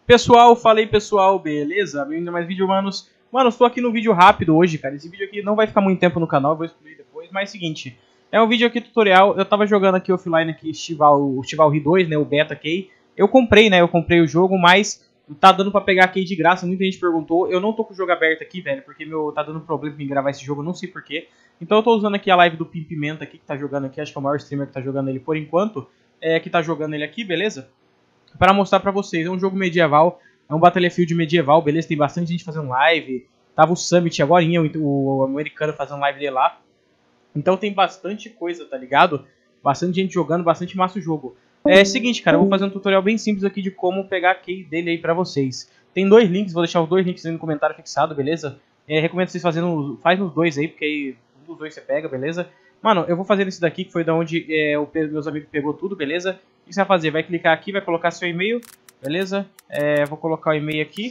Pessoal, falei pessoal, beleza? Bem-vindo a mais vídeo, manos. Mano, estou aqui no vídeo rápido hoje, cara. Esse vídeo aqui não vai ficar muito tempo no canal, eu vou excluir depois. Mas é o seguinte, é um vídeo aqui tutorial. Eu tava jogando aqui offline aqui o Chivalry 2, né, o Beta Key. Eu comprei, né, eu comprei o jogo, mas tá dando pra pegar Key de graça. Muita gente perguntou. Eu não tô com o jogo aberto aqui, velho, porque tá dando problema em gravar esse jogo, não sei porquê. Então eu tô usando aqui a live do Pimpimenta aqui, que tá jogando aqui. Acho que é o maior streamer que tá jogando ele por enquanto. Que tá jogando ele aqui, beleza? Para mostrar pra vocês, é um jogo medieval, é um Battlefield medieval, beleza? Tem bastante gente fazendo live, tava o Summit agora, o americano fazendo live dele lá. Então tem bastante coisa, tá ligado? Bastante gente jogando, bastante massa o jogo. É o seguinte, cara, eu vou fazer um tutorial bem simples aqui de como pegar a key dele aí pra vocês. Tem dois links, vou deixar os dois links aí no comentário fixado, beleza? Recomendo vocês fazendo, faz nos dois aí, porque aí um dos dois você pega, beleza? Mano, eu vou fazer esse daqui, que foi da onde meus amigos pegou tudo, beleza? O que você vai fazer? Vai clicar aqui, vai colocar seu e-mail, beleza? Vou colocar o e-mail aqui.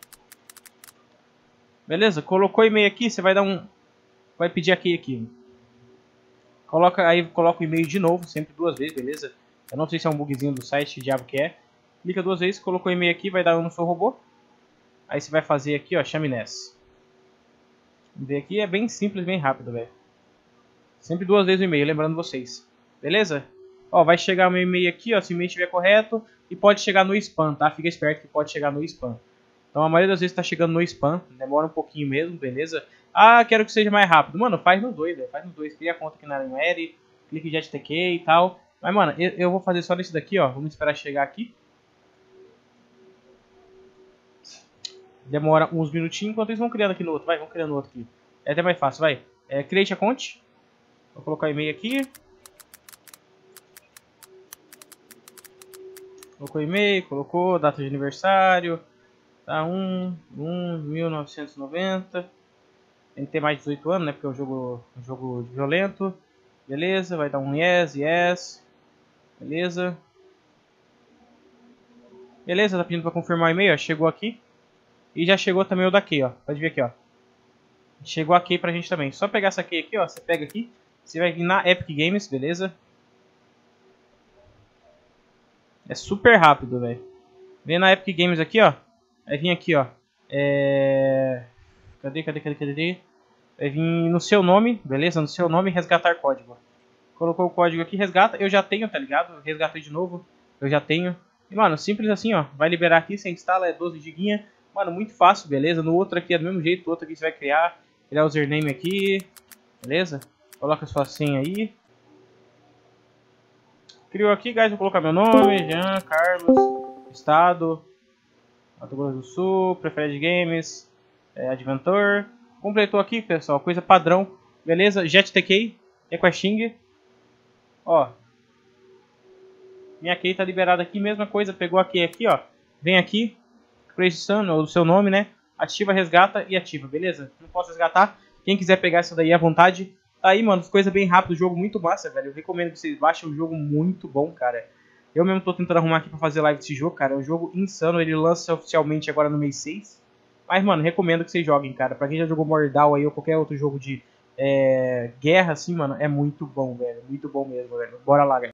Beleza? Colocou o e-mail aqui, você vai dar um... Vai pedir aqui. Coloca o e-mail de novo, sempre duas vezes, beleza? Eu não sei se é um bugzinho do site, que diabo que é. Clica duas vezes, colocou o e-mail aqui, vai dar um no seu robô. Aí você vai fazer aqui, ó, chaminés. Vamos ver aqui, é bem simples, bem rápido, velho. Sempre duas vezes o e-mail, lembrando vocês. Beleza? Ó, vai chegar o meu e-mail aqui, ó, se o e-mail estiver correto. E pode chegar no spam, tá? Fica esperto que pode chegar no spam. Então a maioria das vezes tá chegando no spam. Demora um pouquinho mesmo, beleza? Ah, quero que seja mais rápido. Mano, faz nos dois, velho. Faz nos dois. Cria a conta aqui na Aranhuere. Clique em JetTK e tal. Mas, mano, eu vou fazer só nesse daqui, ó. Vamos esperar chegar aqui. Demora uns minutinhos. Enquanto eles vão criando aqui no outro. Vai, vamos criando no outro aqui. É até mais fácil, vai. Create a conta. Vou colocar o e-mail aqui. Colocou e-mail, colocou data de aniversário. Tá, 1990. Tem que ter mais de 18 anos, né? Porque é um jogo violento. Beleza, vai dar um yes. Beleza. Beleza, tá pedindo pra confirmar o e-mail, ó. Chegou aqui. E já chegou também o daqui, ó. Pode ver aqui, ó. Chegou a key pra gente também. Só pegar essa key aqui, ó. Você pega aqui. Você vai vir na Epic Games, beleza? É super rápido, velho. Vem na Epic Games aqui, ó. Vai vir aqui, ó. Cadê? Vai vir no seu nome, beleza? No seu nome, resgatar código. Colocou o código aqui, resgata. Eu já tenho, tá ligado? Resgatei de novo. Eu já tenho. E, mano, simples assim, ó. Vai liberar aqui, você instala, é 12 GB. Mano, muito fácil, beleza? No outro aqui é do mesmo jeito. O outro aqui você vai criar o username aqui. Beleza? Coloca a sua senha aí. Criou aqui, guys. Vou colocar meu nome, Jean Carlos. Estado, Mato Grosso do Sul. Preferred Games. Adventor. Completou aqui, pessoal. Coisa padrão. Beleza? JetTK. Requesting. Ó. Minha key tá liberada aqui. Mesma coisa. Pegou a key aqui, ó. Vem aqui. Crazy Sun, ou o seu nome, né? Ativa, resgata e ativa, beleza? Não posso resgatar. Quem quiser pegar essa daí à vontade. Tá aí, mano. Coisa bem rápida. O jogo muito massa, velho. Eu recomendo que vocês baixem. É um jogo muito bom, cara. Eu mesmo tô tentando arrumar aqui pra fazer live desse jogo, cara. É um jogo insano. Ele lança oficialmente agora no mês 6. Mas, mano, recomendo que vocês joguem, cara. Pra quem já jogou Mordal aí ou qualquer outro jogo de guerra, assim, mano, é muito bom, velho. Muito bom mesmo, velho. Bora lá, galera.